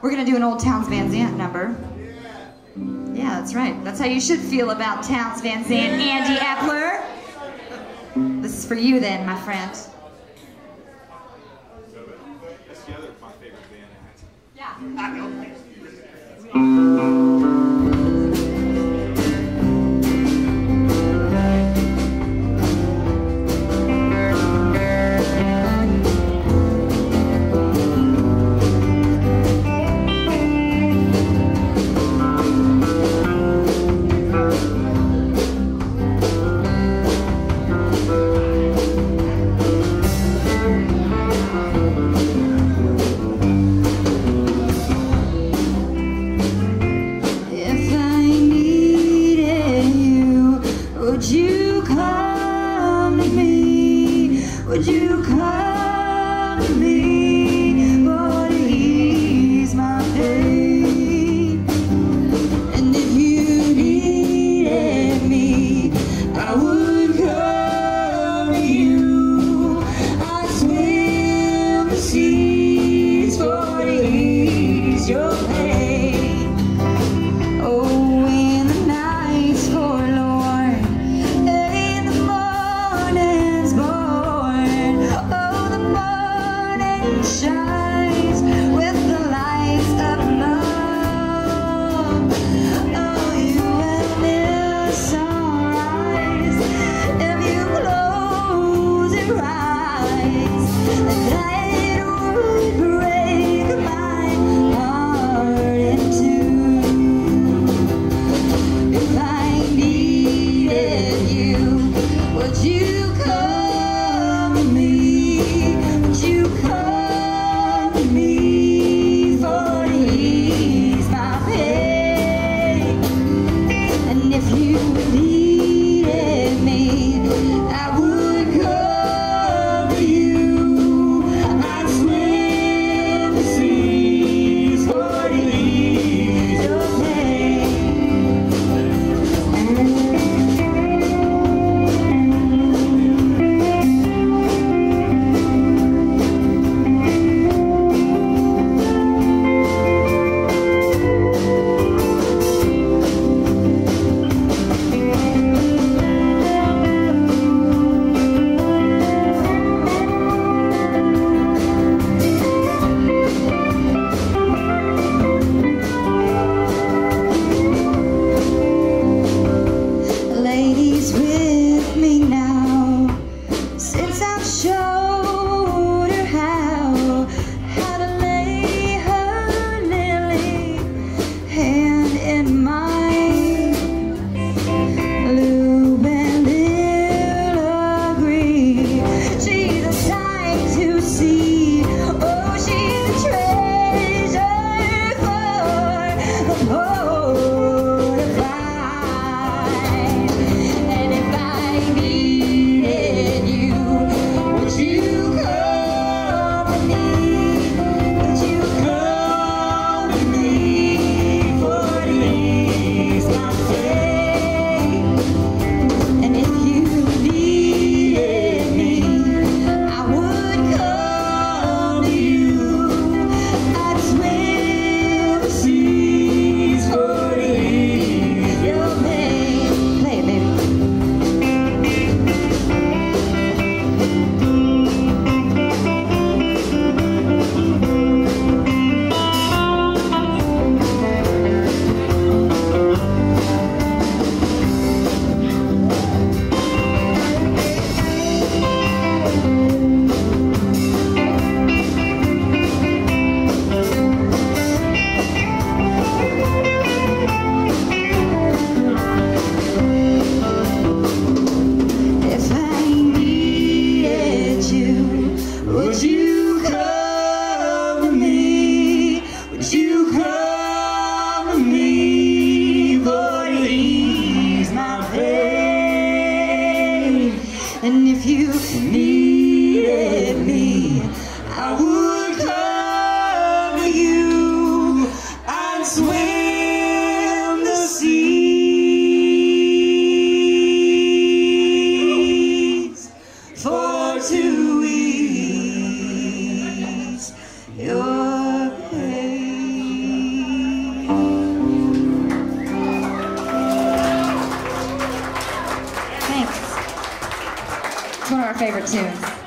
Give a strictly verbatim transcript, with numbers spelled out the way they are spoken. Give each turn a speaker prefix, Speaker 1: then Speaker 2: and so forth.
Speaker 1: We're gonna do an old Townes Van Zandt number. Yeah, that's right. That's how you should feel about Townes Van Zandt, Andy Epler. This is for you then, my friend.
Speaker 2: That's the other my favorite band.
Speaker 1: Yeah. Would you come to me for to ease my pain? And if you needed me, I would come to you. I'd swim the seas for to ease your pain. Oh, when the night's forlorn and the morning's born, oh, the morning our favorite tunes.